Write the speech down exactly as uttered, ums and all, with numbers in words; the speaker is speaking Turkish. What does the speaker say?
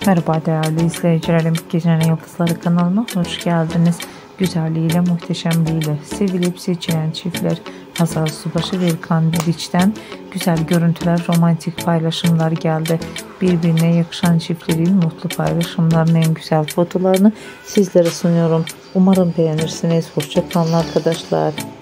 Merhaba değerli izleyicilerim, Gecenin Yıldızları kanalıma hoş geldiniz. Güzelliğiyle, muhteşemliğiyle sevilip seçilen çiftler Hazal Subaşı ve İlkan Meriç'ten güzel görüntüler, romantik paylaşımlar geldi. Birbirine yakışan çiftlerin mutlu paylaşımlarının en güzel fotolarını sizlere sunuyorum. Umarım beğenirsiniz. Hoşça kalın arkadaşlar.